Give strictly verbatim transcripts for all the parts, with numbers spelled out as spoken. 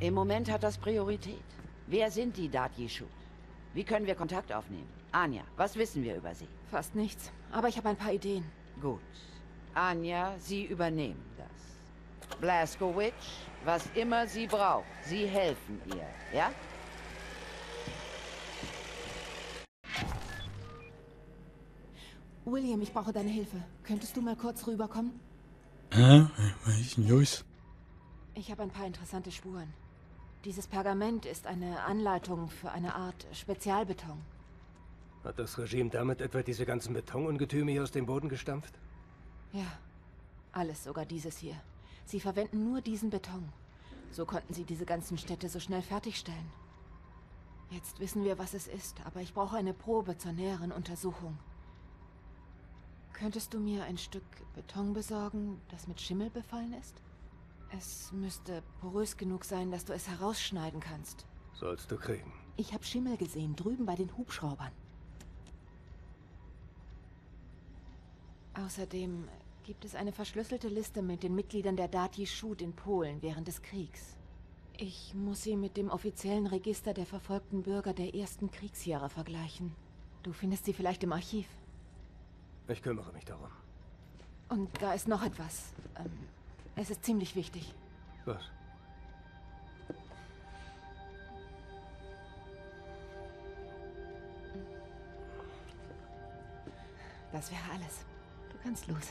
Im Moment hat das Priorität. Wer sind die Dati-Shoot? Wie können wir Kontakt aufnehmen? Anja, was wissen wir über sie? Fast nichts, aber ich habe ein paar Ideen. Gut. Anja, Sie übernehmen das. Blazkowicz, was immer sie braucht, Sie helfen ihr, ja? William, ich brauche deine Hilfe. Könntest du mal kurz rüberkommen? Hä? Was ist denn los? Ich habe ein paar interessante Spuren. Dieses Pergament ist eine Anleitung für eine Art Spezialbeton. Hat das Regime damit etwa diese ganzen Betonungetüme hier aus dem Boden gestampft? Ja, alles, sogar dieses hier. Sie verwenden nur diesen Beton. So konnten sie diese ganzen Städte so schnell fertigstellen. Jetzt wissen wir, was es ist, aber ich brauche eine Probe zur näheren Untersuchung. Könntest du mir ein Stück Beton besorgen, das mit Schimmel befallen ist? Es müsste porös genug sein, dass du es herausschneiden kannst. Sollst du kriegen. Ich habe Schimmel gesehen, drüben bei den Hubschraubern. Außerdem gibt es eine verschlüsselte Liste mit den Mitgliedern der Dati-Shoot in Polen während des Kriegs. Ich muss sie mit dem offiziellen Register der verfolgten Bürger der ersten Kriegsjahre vergleichen. Du findest sie vielleicht im Archiv. Ich kümmere mich darum. Und da ist noch etwas. Ähm, es ist ziemlich wichtig. Was? Das wäre alles. Du kannst los.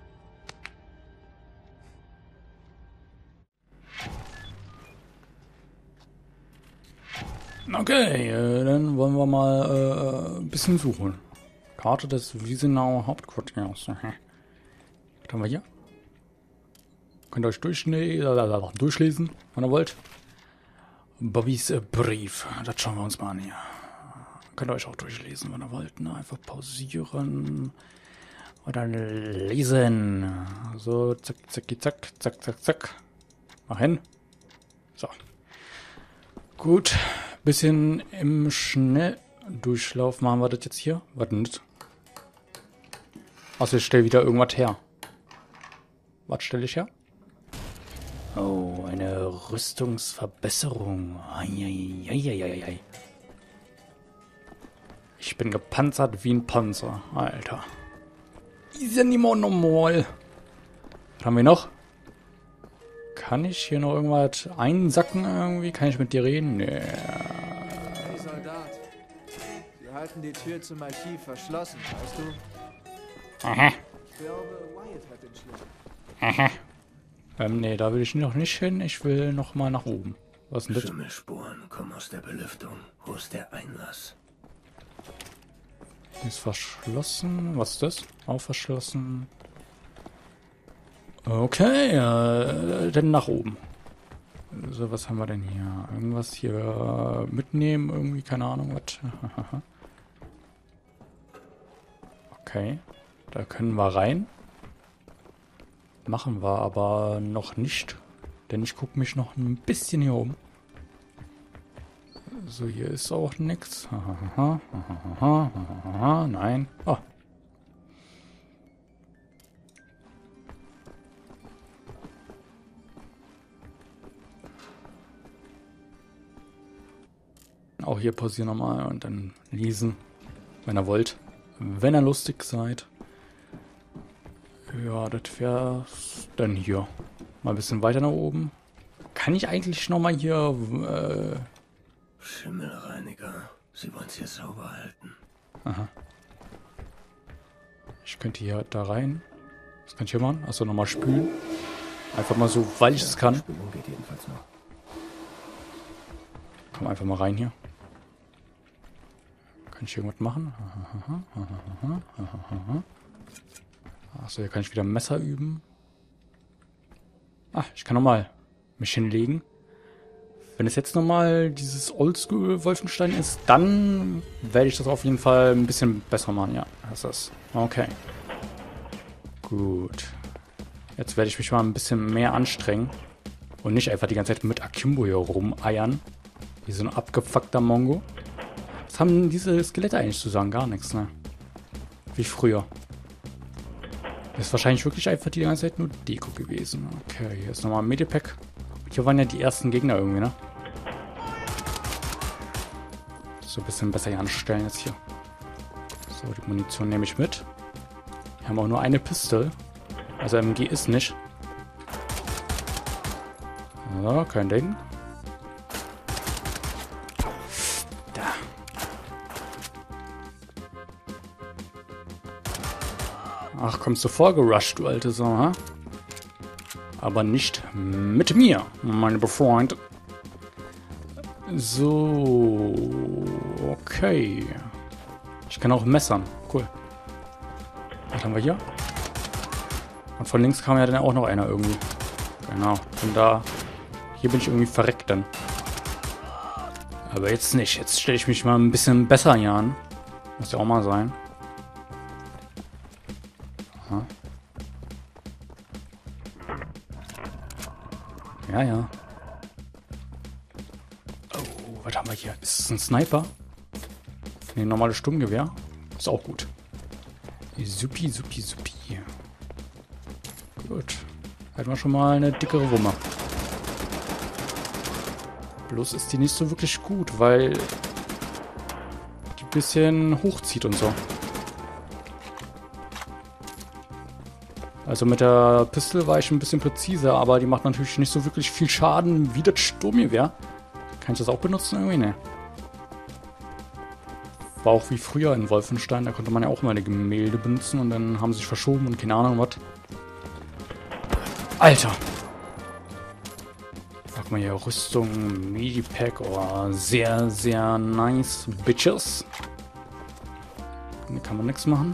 Okay, äh, dann wollen wir mal äh, ein bisschen suchen. Karte des Wiesenauer Hauptquartiers. Was haben wir hier? Könnt ihr euch durchschne- durchlesen, wenn ihr wollt. Bobbys äh, Brief. Das schauen wir uns mal an hier. Könnt ihr euch auch durchlesen, wenn ihr wollt. Ne? Einfach pausieren. Und dann lesen. So, zack, zack, zack, zack, zack, zack. Mach hin. So. Gut. Bisschen im Schnelldurchlauf machen wir das jetzt hier. Was denn das? Achso, ich stelle wieder irgendwas her. Was stelle ich her? Oh, eine Rüstungsverbesserung. Eieieiei. Ich bin gepanzert wie ein Panzer. Alter. Ist ja nicht mal normal. Was haben wir noch? Kann ich hier noch irgendwas einsacken irgendwie? Kann ich mit dir reden? Nee. Hey Soldat. Sie halten die Tür zum Archiv verschlossen, weißt du? Aha. Ich glaube, Wyatt hat den Schlüssel. Aha. Ähm, nee, da will ich noch nicht hin. Ich will noch mal nach oben. Was ist denn das? Schimmelspuren kommen aus der Belüftung. Wo ist der Einlass? Ist verschlossen. Was ist das? Auch verschlossen. Okay, äh, dann nach oben. So, was haben wir denn hier? Irgendwas hier mitnehmen, irgendwie, keine Ahnung, was. Okay, da können wir rein. Machen wir aber noch nicht, denn ich gucke mich noch ein bisschen hier um. So, hier ist auch nichts. Nein. Oh. Auch hier pausieren nochmal und dann lesen, wenn ihr wollt. Wenn ihr lustig seid. Ja, das wäre dann hier. Mal ein bisschen weiter nach oben. Kann ich eigentlich nochmal hier... Äh Schimmelreiniger. Sie wollen es hier sauber halten. Aha. Ich könnte hier da rein. Was kann ich hier machen? Achso, nochmal spülen. Einfach mal so, weil ich es kann. Spülung geht jedenfalls noch. Komm einfach mal rein hier. Kann ich irgendwas machen? Achso, hier kann ich wieder ein Messer üben. Ah, ich kann nochmal mich hinlegen. Wenn es jetzt nochmal dieses Oldschool Wolfenstein ist, dann werde ich das auf jeden Fall ein bisschen besser machen. Ja, das ist das. Okay. Gut. Jetzt werde ich mich mal ein bisschen mehr anstrengen. Und nicht einfach die ganze Zeit mit Akimbo hier rumeiern. Wie so ein abgefuckter Mongo. Was haben diese Skelette eigentlich zu sagen? Gar nichts, ne? Wie früher. Das ist wahrscheinlich wirklich einfach die ganze Zeit nur Deko gewesen. Okay, hier ist nochmal ein Medipack. Hier waren ja die ersten Gegner irgendwie, ne? So ein bisschen besser hier anstellen jetzt hier. So, die Munition nehme ich mit. Wir haben auch nur eine Pistole. Also M G ist nicht. So, kein Ding. Da. Ach, kommst du vorgerusht, du alte Sau, ha? Aber nicht mit mir, meine Freunde. So, okay. Ich kann auch messern. Cool. Was haben wir hier? Und von links kam ja dann auch noch einer irgendwie. Genau. Und da... Hier bin ich irgendwie verreckt dann. Aber jetzt nicht. Jetzt stelle ich mich mal ein bisschen besser hier an. Muss ja auch mal sein. Aha. Ja, ja. Oh, was haben wir hier? Ist es ein Sniper? Ne, normales Sturmgewehr. Ist auch gut. Supi, supi, supi. Gut. Hätten wir schon mal eine dickere Wumme. Bloß ist die nicht so wirklich gut, weil die ein bisschen hochzieht und so. Also mit der Pistole war ich ein bisschen präziser, aber die macht natürlich nicht so wirklich viel Schaden wie das Sturmgewehr. Kann ich das auch benutzen? Irgendwie, ne. War auch wie früher in Wolfenstein, da konnte man ja auch mal eine Gemälde benutzen und dann haben sie sich verschoben und keine Ahnung was. Alter! Sag mal hier, Rüstung, Medipack, oh, sehr, sehr nice, Bitches. Hier kann man nichts machen.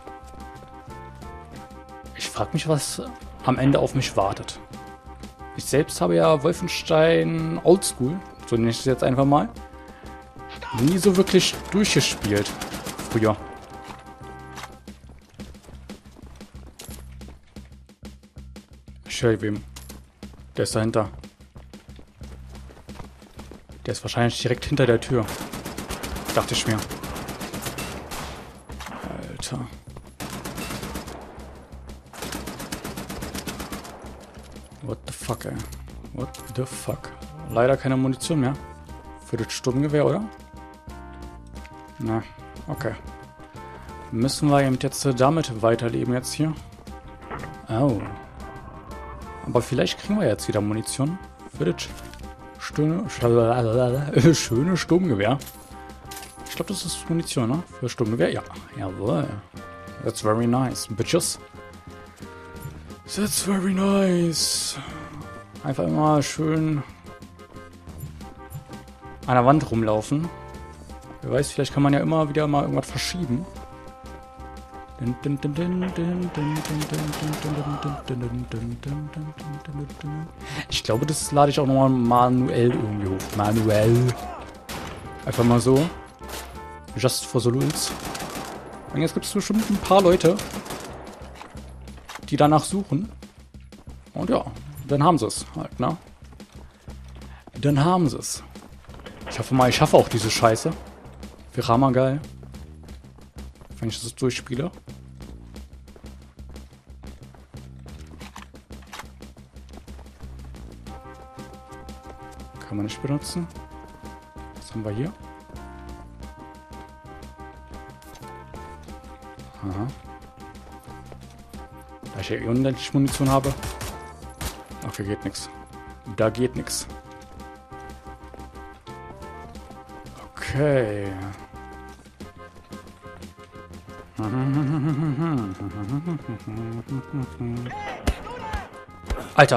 Ich frage mich, was am Ende auf mich wartet. Ich selbst habe ja Wolfenstein Oldschool, so nenne ich es jetzt einfach mal, nie so wirklich durchgespielt. Früher. Ich höre wem. Der ist dahinter. Der ist wahrscheinlich direkt hinter der Tür. Dachte ich mir. Alter. What the fuck, ey. What the fuck. Leider keine Munition mehr. Für das Sturmgewehr, oder? Na, okay. Müssen wir eben jetzt damit weiterleben jetzt hier. Oh. Aber vielleicht kriegen wir jetzt wieder Munition für das schöne, schöne Sturmgewehr. Ich glaube, das ist Munition, ne? Für Sturmgewehr, ja. Jawohl. That's very nice, bitches. That's very nice. Einfach immer schön an der Wand rumlaufen. Wer weiß, vielleicht kann man ja immer wieder mal irgendwas verschieben. Ich glaube, das lade ich auch nochmal manuell irgendwie hoch. Manuell. Einfach mal so. Just for the rules. Und jetzt gibt es bestimmt ein paar Leute, die danach suchen. Und ja, dann haben sie es halt, ne? Dann haben sie es. Ich hoffe mal, ich schaffe auch diese Scheiße. Wäre hammergeil. Wenn ich das durchspiele. Kann man nicht benutzen. Was haben wir hier? Aha. Da ich ja eh unendlich Munition habe. Okay, geht nichts. Da geht nichts. Okay. Alter.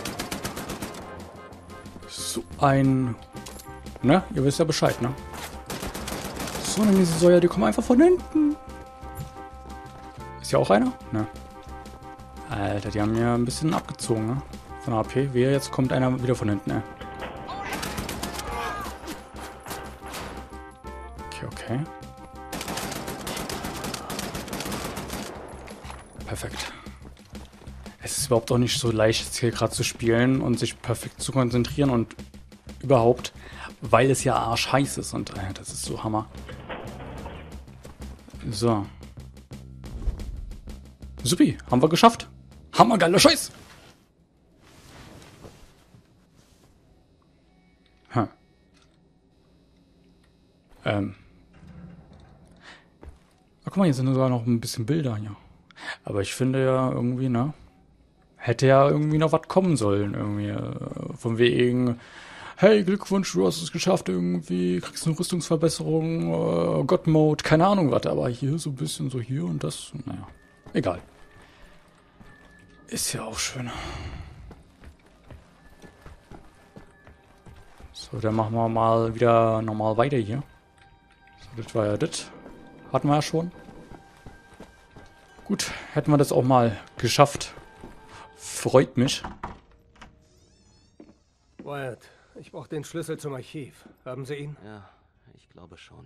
So ein... Ne? Ihr wisst ja Bescheid, ne? So eine miese Säuer, die kommen einfach von hinten. Ist hier auch einer? Ne. Alter, die haben mir ein bisschen abgezogen, ne? Von A P. Wehe, jetzt kommt einer wieder von hinten, ne? Okay, okay. Perfekt. Es ist überhaupt auch nicht so leicht, jetzt hier gerade zu spielen und sich perfekt zu konzentrieren und überhaupt, weil es ja arschheiß ist und äh, das ist so Hammer. So. Supi, haben wir geschafft. Hammergeiler Scheiß. Ähm. Ach, guck mal, hier sind sogar noch ein bisschen Bilder hier. Aber ich finde ja irgendwie, ne? Hätte ja irgendwie noch was kommen sollen, irgendwie. Äh, von wegen, hey, Glückwunsch, du hast es geschafft, irgendwie, kriegst eine Rüstungsverbesserung, äh, God-Mode, keine Ahnung was. Aber hier so ein bisschen so hier und das, naja, egal. Ist ja auch schön. So, dann machen wir mal wieder normal weiter hier. So, das war ja das. Hatten wir ja schon. Gut, hätten wir das auch mal geschafft. Freut mich. Wyatt, ich brauche den Schlüssel zum Archiv. Haben Sie ihn? Ja, ich glaube schon.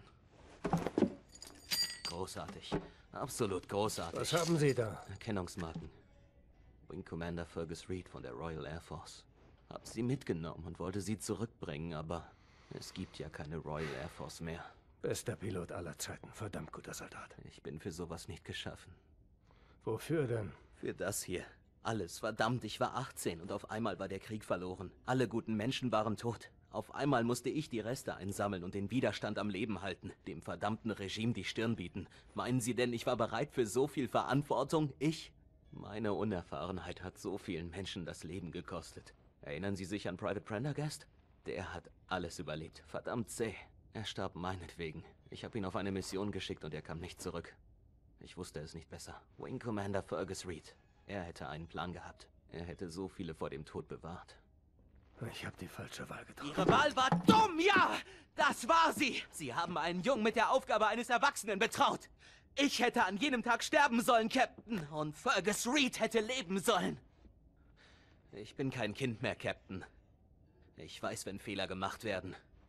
Großartig. Absolut großartig. Was haben Sie da? Erkennungsmarken. Wing Commander Fergus Reed von der Royal Air Force. Hab sie mitgenommen und wollte sie zurückbringen, aber es gibt ja keine Royal Air Force mehr. Bester Pilot aller Zeiten. Verdammt guter Soldat. Ich bin für sowas nicht geschaffen. Wofür denn? Für das hier. Alles, verdammt, ich war achtzehn und auf einmal war der Krieg verloren. Alle guten Menschen waren tot. Auf einmal musste ich die Reste einsammeln und den Widerstand am Leben halten, dem verdammten Regime die Stirn bieten. Meinen Sie denn, ich war bereit für so viel Verantwortung? Ich? Meine Unerfahrenheit hat so vielen Menschen das Leben gekostet. Erinnern Sie sich an Private Prendergast? Der hat alles überlebt. Verdammt zäh. Er starb meinetwegen. Ich habe ihn auf eine Mission geschickt und er kam nicht zurück. Ich wusste es nicht besser. Wing Commander Fergus Reed. Er hätte einen Plan gehabt. Er hätte so viele vor dem Tod bewahrt. Ich habe die falsche Wahl getroffen. Ihre Wahl war dumm, ja! Das war sie! Sie haben einen Jungen mit der Aufgabe eines Erwachsenen betraut. Ich hätte an jenem Tag sterben sollen, Captain. Und Fergus Reed hätte leben sollen. Ich bin kein Kind mehr, Captain. Ich weiß, wenn Fehler gemacht werden.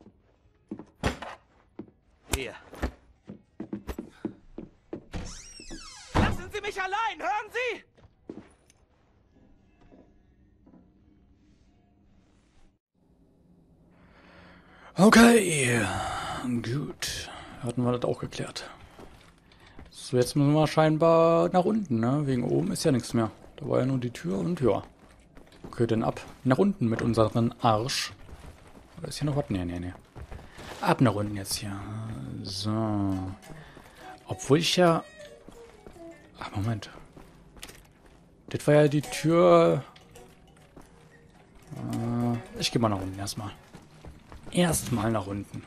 Hier. Lassen Sie mich allein, hören Sie? Okay, gut. Hatten wir das auch geklärt. So, jetzt müssen wir scheinbar nach unten, ne? Wegen oben ist ja nichts mehr. Da war ja nur die Tür und ja. Okay, dann ab nach unten mit unserem Arsch. Oder ist hier noch was? Nee, nee, nee. Ab nach unten jetzt hier. So. Obwohl ich ja... Ach, Moment. Das war ja die Tür... Äh, ich gehe mal nach unten erstmal. Erstmal nach unten.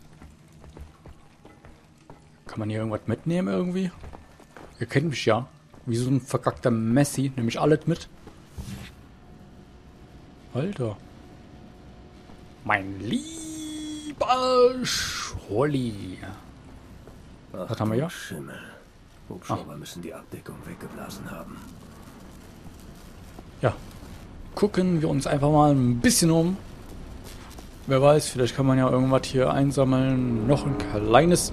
Kann man hier irgendwas mitnehmen irgendwie? Ihr kennt mich ja. Wie so ein verkackter Messi. Nehme ich alles mit. Alter. Mein lieber Scholli. Was haben wir hier? Schimmel. Hubschrauber ah. müssen die Abdeckung weggeblasen haben. Ja. Gucken wir uns einfach mal ein bisschen um. Wer weiß, vielleicht kann man ja irgendwas hier einsammeln. Noch ein kleines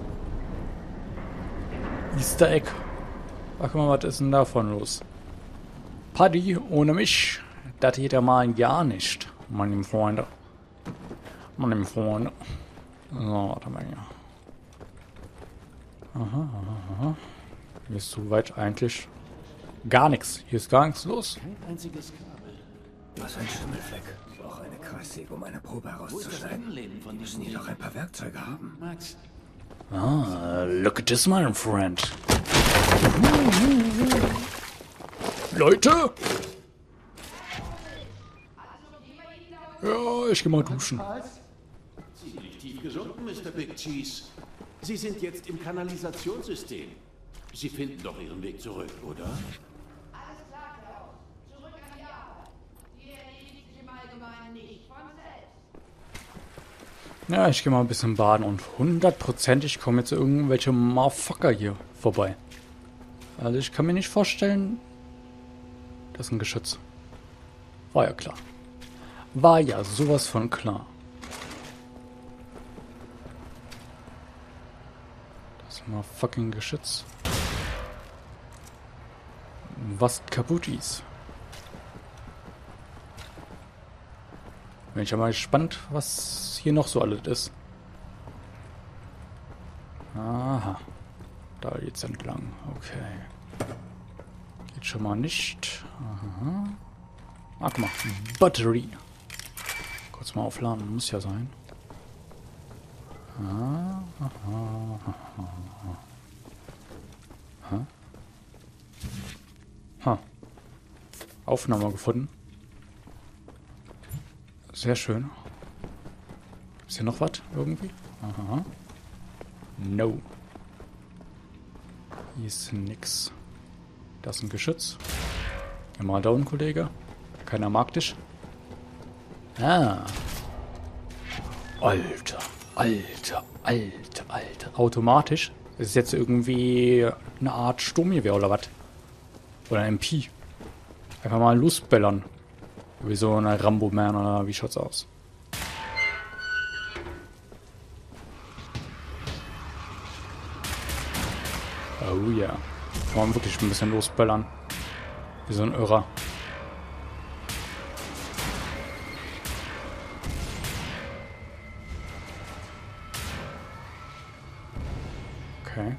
Easter Egg. Ach, guck mal, was ist denn davon los? Paddy ohne mich. Das geht ja mal gar nicht, meine Freunde. Meine Freunde. So, warte mal hier. Aha, aha, aha. Hier ist soweit eigentlich gar nichts. Hier ist gar nichts los. Kein einziges Kabel. Was ein Schimmelfleck. Auch eine Kreissäge, um eine Probe herauszuschneiden. Die müssen hier doch ein paar Werkzeuge haben. Max. Ah, look at this, my friend. Leute! Ja, ich geh mal duschen. Ziemlich tief gesunken, Mister Big Cheese. Sie sind jetzt im Kanalisationssystem. Sie finden doch Ihren Weg zurück, oder? Alles klar, Klaus. Zurück an die Arbeit. Die erledigt sich im Allgemeinen nicht von selbst. Ja, ich gehe mal ein bisschen baden und hundertprozentig kommen jetzt irgendwelche Motherfucker hier vorbei. Also ich kann mir nicht vorstellen, das ist ein Geschütz. War ja klar. War ja sowas von klar. Das ist mal fucking Geschütz. Was kaputt ist. Bin ich ja mal gespannt, was hier noch so alles ist. Aha. Da geht's entlang. Okay. Geht schon mal nicht. Aha. Ah, guck mal. Battery. Kurz mal aufladen. Muss ja sein. Ah, aha, aha. Ha? Ha. Aufnahme gefunden. Sehr schön. Ist hier noch was irgendwie? Aha. No. Hier ist nix. Das ist ein Geschütz. Ja, mal down, Kollege. Keiner mag dich. Ah. Alter, alter, alter, alter. Automatisch. Das ist jetzt irgendwie eine Art Sturmgewehr oder was? Oder ein M P. Einfach mal losbellern. Wie so ein Rambo-Man oder wie schaut's aus? Oh ja. Yeah. Kann man wirklich ein bisschen losbellern. Wie so ein Irrer. Okay.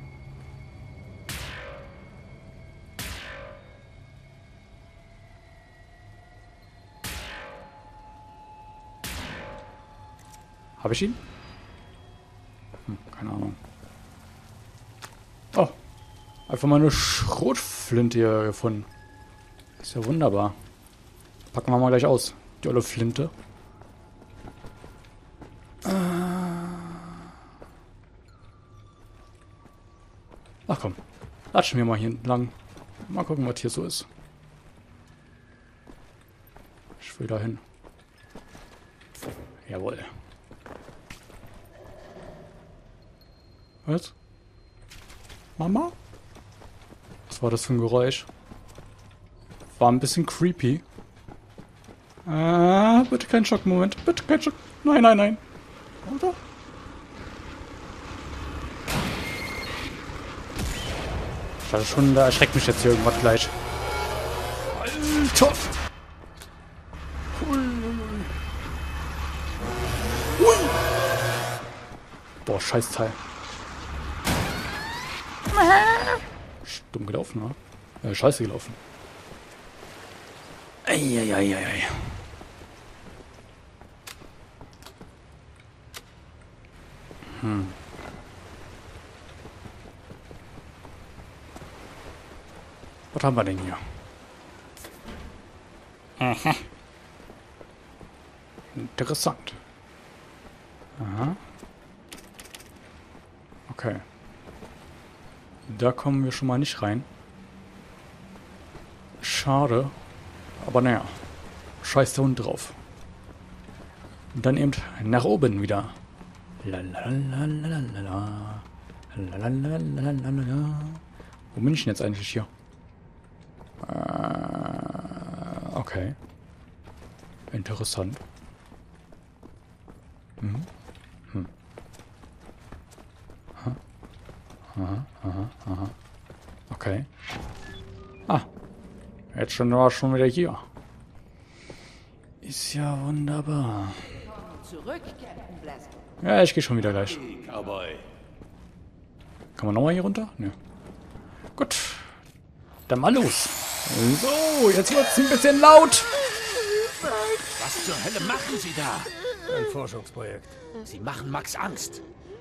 Habe ich ihn? Hm, keine Ahnung. Oh. Einfach mal eine Schrotflinte hier gefunden. Ist ja wunderbar. Packen wir mal gleich aus. Die olle Flinte. Ach komm. Latschen wir mal hier entlang. Mal gucken, was hier so ist. Ich will da hin. Jawohl. Was? Mama? Was war das für ein Geräusch? War ein bisschen creepy. Ah, bitte kein Schockmoment. Bitte kein Schock. Nein, nein, nein. Oder? Ich dachte schon, da erschreckt mich jetzt hier irgendwas gleich. Alter! Ui. Boah, scheiß Teil. Dumm gelaufen, oder? Äh, scheiße gelaufen. Eieieiei. Hm. Was haben wir denn hier? Aha. Interessant. Aha. Okay. Da kommen wir schon mal nicht rein. Schade. Aber naja. Scheiß der Hund drauf. Und dann eben nach oben wieder. Lalalala. Lalalala. Wo bin ich denn jetzt eigentlich hier? Äh, okay. Interessant. Hm. Hm. Aha. Aha, aha, aha. Okay. Ah. Jetzt schon war schon wieder hier. Ist ja wunderbar. Zurück, Captain Blaster. Ja, ich gehe schon wieder gleich. Cowboy. Kann man nochmal hier runter? Nö. Gut. Dann mal los. So, jetzt wird's ein bisschen laut. Was zur Hölle machen Sie da? Ein Forschungsprojekt. Sie machen Max Angst.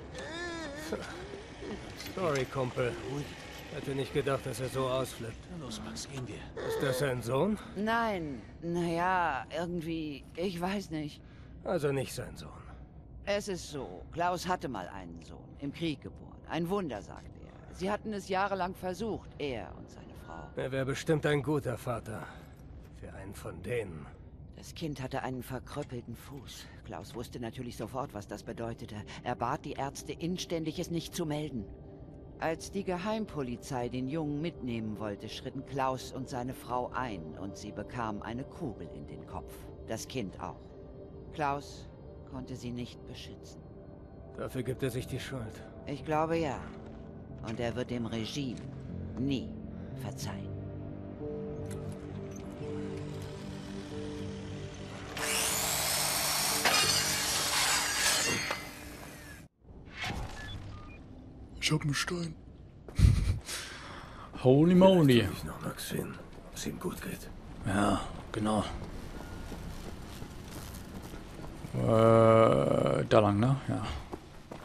Sorry, Kumpel. Hätte nicht gedacht, dass er so ausflippt. Los, Max, gehen wir. Ist das sein Sohn? Nein, naja, irgendwie, ich weiß nicht. Also nicht sein Sohn. Es ist so, Klaus hatte mal einen Sohn, im Krieg geboren. Ein Wunder, sagt er. Sie hatten es jahrelang versucht, er und seine Frau. Er wäre bestimmt ein guter Vater. Für einen von denen. Das Kind hatte einen verkrüppelten Fuß. Klaus wusste natürlich sofort, was das bedeutete. Er bat die Ärzte inständig, es nicht zu melden. Als die Geheimpolizei den Jungen mitnehmen wollte, schritten Klaus und seine Frau ein und sie bekam eine Kugel in den Kopf. Das Kind auch. Klaus konnte sie nicht beschützen. Dafür gibt er sich die Schuld. Ich glaube ja. Und er wird dem Regime nie verzeihen. Ich hab einen Stein. Holy moly. Ich noch Max finden, was ihm gut geht. Ja, genau. Äh, da lang, ne? Ja.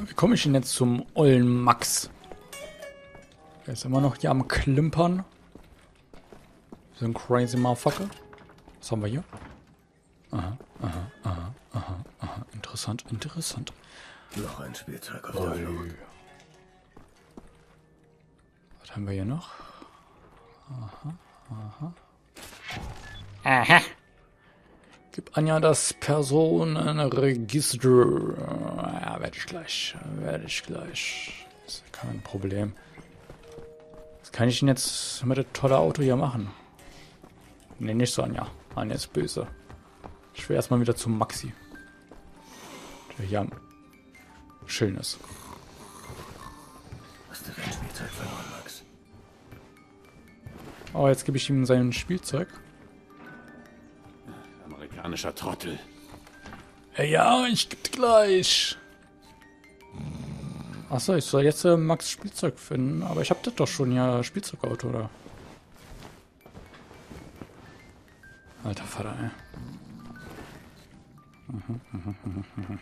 Wie komme ich denn jetzt zum ollen Max? Der ist immer noch hier am Klimpern. So ein crazy Motherfucker. Was haben wir hier? Aha, aha, aha, aha, aha. Interessant, interessant. Noch ein Spielzeug auf der Flucht. Was haben wir hier noch? Aha, aha. Aha. Gib Anja das Personenregister. Ja, werde ich gleich. Werde ich gleich. Das ist kein Problem. Was kann ich denn jetzt mit dem tollen Auto hier machen? Ne, nicht so, Anja. Anja ist böse. Ich will erstmal wieder zu Maxi. Der hier am Schön ist. Hast du dein Spielzeug verloren, Max? Oh, jetzt gebe ich ihm sein Spielzeug. Amerikanischer Trottel. Ja, ich geb gleich. Achso, ich soll jetzt äh, Max Spielzeug finden, aber ich hab das doch schon, ja, Spielzeugauto, oder? Alter Vater, ey. Mhm, mhm, mhm, mhm.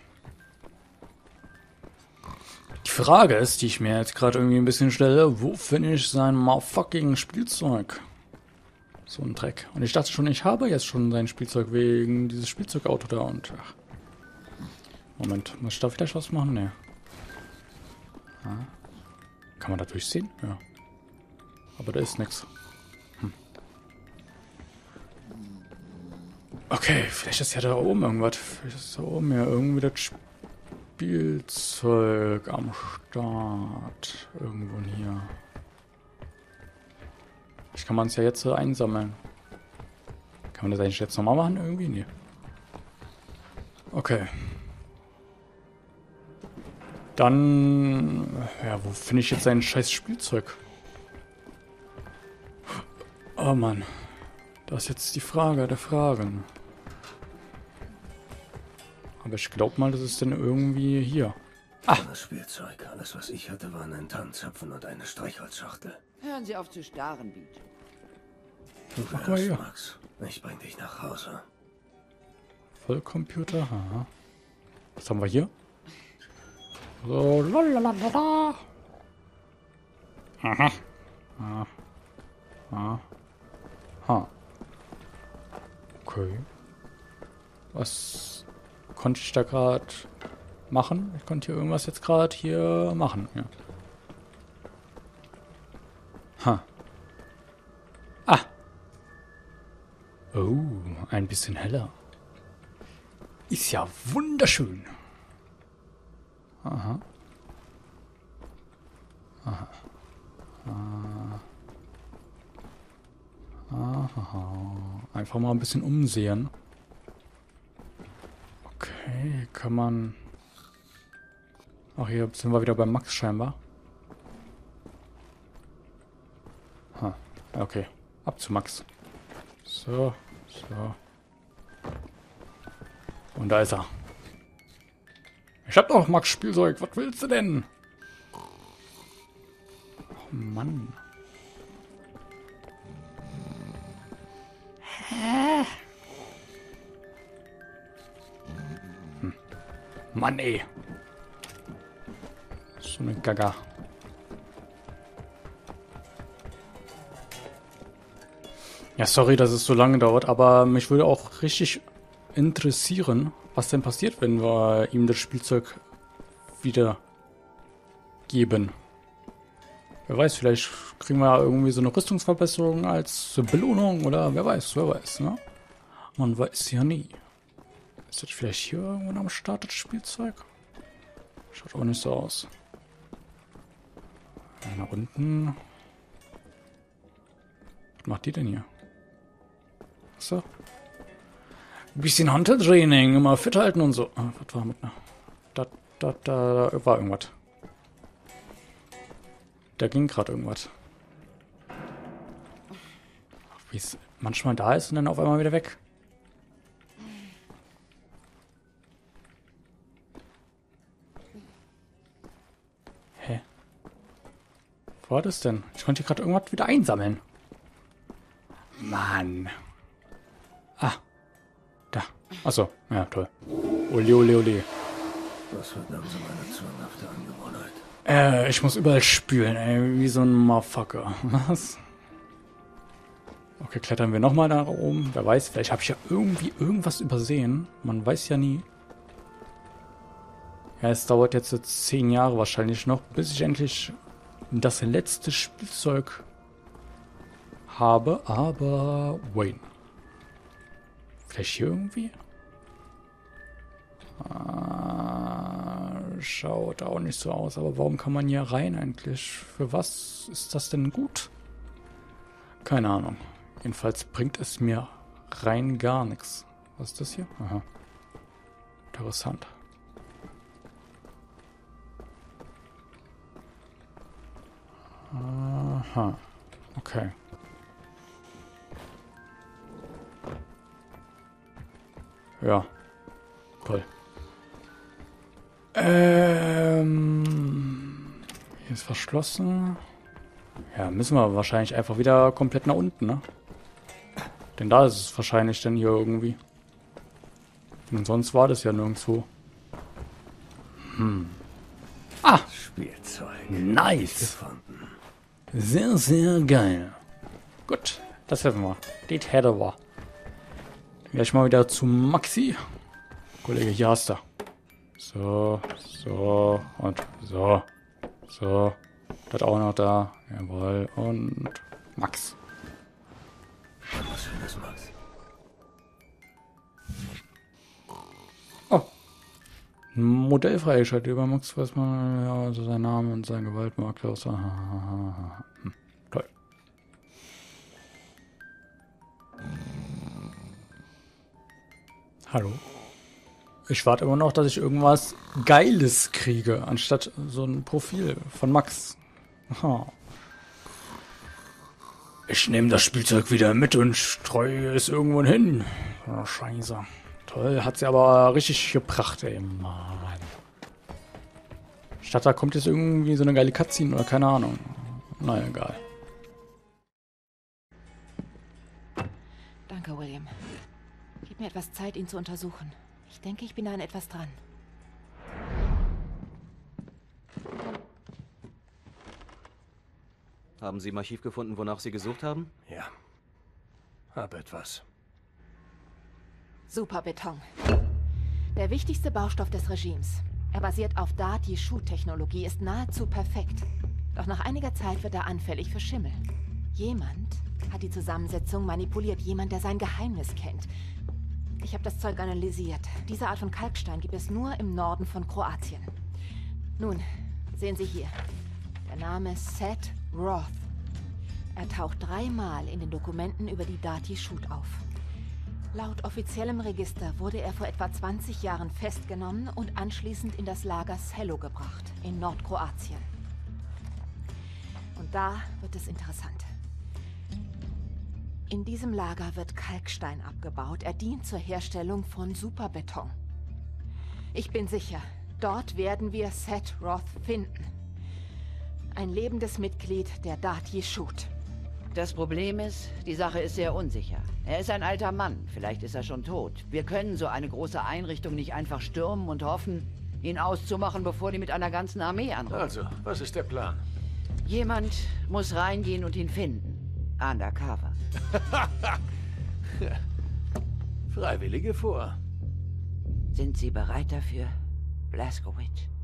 Die Frage ist, die ich mir jetzt gerade irgendwie ein bisschen stelle, wo finde ich sein motherfucking Spielzeug? So ein Dreck. Und ich dachte schon, ich habe jetzt schon sein Spielzeug wegen dieses Spielzeugauto da und ach. Moment, muss ich da vielleicht was machen? Ne. Kann man da durchsehen? Ja. Aber da ist nichts. Hm. Okay, vielleicht ist ja da oben irgendwas. Vielleicht ist da oben ja irgendwie das Spielzeug am Start. Irgendwo hier. Ich kann man es ja jetzt so einsammeln. Kann man das eigentlich jetzt nochmal machen? Irgendwie? Nee. Okay. Dann... Ja, wo finde ich jetzt sein scheiß Spielzeug? Oh Mann. Das ist jetzt die Frage der Fragen. Aber ich glaube mal, das ist denn irgendwie hier. Ah! Das Spielzeug. Alles, was ich hatte, waren ein Tannenzapfen und eine Streichholzschachtel. Hören Sie auf zu starren, Beat. Du Mach mal hier. Max. Ich bring dich nach Hause. Vollcomputer, aha. Was haben wir hier? So, lalalala. Aha. Ah. Ah. Ha. Okay. Was konnte ich da gerade machen? Ich konnte hier irgendwas jetzt gerade hier machen. Ja. Ha. Ah. Oh, ein bisschen heller. Ist ja wunderschön. Aha. Aha. Ah. Aha. Einfach mal ein bisschen umsehen. Okay, kann man... Ach, hier sind wir wieder bei Max scheinbar. Ha, okay. Ab zu Max. So, so. Und da ist er. Ich hab doch Max Spielzeug. Was willst du denn? Oh Mann. Hä? Hm. Mann, ey. So eine Gaga. Ja, sorry, dass es so lange dauert, aber mich würde auch richtig interessieren, was denn passiert, wenn wir ihm das Spielzeug wieder geben. Wer weiß, vielleicht kriegen wir irgendwie so eine Rüstungsverbesserung als Belohnung oder wer weiß, wer weiß, ne? Man weiß ja nie. Ist das vielleicht hier irgendwo am Start, das Spielzeug? Schaut auch nicht so aus. Nach unten. Was macht die denn hier? So. Ein bisschen Hunter-Training, immer fit halten und so. Ah, was war mit einer? Da, da, da, da war irgendwas. Da ging gerade irgendwas. Wie es manchmal da ist und dann auf einmal wieder weg. Hä? Wo war das denn? Ich konnte hier gerade irgendwas wieder einsammeln. Mann. Ah. Da. Achso. Ja, toll. Ole, ole, ole. Was wird langsam eine zwanghafte Angewohnheit? Äh, ich muss überall spülen, ey, wie so ein Motherfucker. Was? Okay, klettern wir nochmal nach oben. Wer weiß, vielleicht habe ich ja irgendwie irgendwas übersehen. Man weiß ja nie. Ja, es dauert jetzt so zehn Jahre wahrscheinlich noch, bis ich endlich das letzte Spielzeug habe. Aber Wayne. Vielleicht hier irgendwie? Ah, schaut auch nicht so aus. Aber warum kann man hier rein eigentlich? Für was ist das denn gut? Keine Ahnung. Jedenfalls bringt es mir rein gar nichts. Was ist das hier? Aha. Interessant. Aha. Okay. Ja. Toll. Ähm. Hier ist verschlossen. Ja, müssen wir wahrscheinlich einfach wieder komplett nach unten, ne? Denn da ist es wahrscheinlich dann hier irgendwie. Und sonst war das ja nirgendwo. Hm. Ah! Spielzeug. Nice! Gefunden. Sehr, sehr geil. Gut, das hätten wir. Das hätten wir. Gleich mal wieder zu Maxi. Kollege, hier hast du. So, so und so. So. Das auch noch da. Jawohl. Und Max. Was Schönes, Max. Oh. Ein Modell freigeschaltet über Max, weiß man, ja, also sein Name und sein Gewaltmarker aus. Hm, toll. Hallo. Ich warte immer noch, dass ich irgendwas Geiles kriege, anstatt so ein Profil von Max. Aha. Ich nehme das Spielzeug wieder mit und streue es irgendwo hin. Oh, Scheiße. Toll, hat sie aber richtig gebracht, ey. Mann. Statt da kommt jetzt irgendwie so eine geile Cutscene oder keine Ahnung. Na egal. Danke, William. Gib mir etwas Zeit, ihn zu untersuchen. Ich denke, ich bin da an etwas dran. Haben Sie im Archiv gefunden, wonach Sie gesucht haben? Ja. Hab etwas. Superbeton. Der wichtigste Baustoff des Regimes. Er basiert auf Dati-Shoot-Technologie, ist nahezu perfekt. Doch nach einiger Zeit wird er anfällig für Schimmel. Jemand hat die Zusammensetzung manipuliert, jemand, der sein Geheimnis kennt. Ich habe das Zeug analysiert. Diese Art von Kalkstein gibt es nur im Norden von Kroatien. Nun, sehen Sie hier. Der Name Seth Roth. Er taucht dreimal in den Dokumenten über die Dati-Shoot auf. Laut offiziellem Register wurde er vor etwa zwanzig Jahren festgenommen und anschließend in das Lager Selo gebracht, in Nordkroatien. Und da wird es interessant. In diesem Lager wird Kalkstein abgebaut. Er dient zur Herstellung von Superbeton. Ich bin sicher, dort werden wir Seth Roth finden. Ein lebendes Mitglied der Dati-Shoot. Das Problem ist, die Sache ist sehr unsicher. Er ist ein alter Mann, vielleicht ist er schon tot. Wir können so eine große Einrichtung nicht einfach stürmen und hoffen, ihn auszumachen, bevor die mit einer ganzen Armee anrücken. Also, was ist der Plan? Jemand muss reingehen und ihn finden. Undercover. Freiwillige vor. Sind Sie bereit dafür, Blazkowicz?